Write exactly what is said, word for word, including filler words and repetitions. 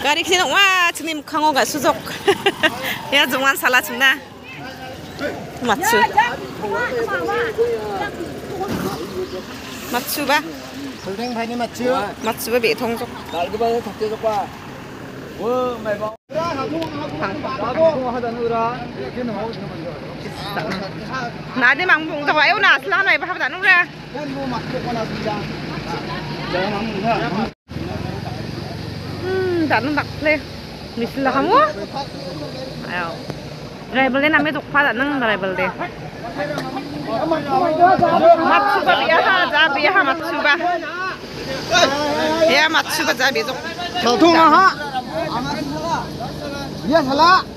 가리 그냥 와 지금 강호가 수족 야 종안 살라준다 맞추 맞추 봐 선생 파니 맞추 맞추 봐 비통족 나 이거 봐요 덕대 봐 뭐 말봐 나도 하다누라 이렇게 나오고 나한테 망봉 더 와요 나 슬라노에 봐 하다 누라 뭐 맞고 나서자 자 음 나는 막래 미슬라 하모 아유 드라이버래 남에 독파다 능 드라이버래 맞추바 비야 자 비야 맞추바 야 맞추바 자 비족 저 통화 하 야 살라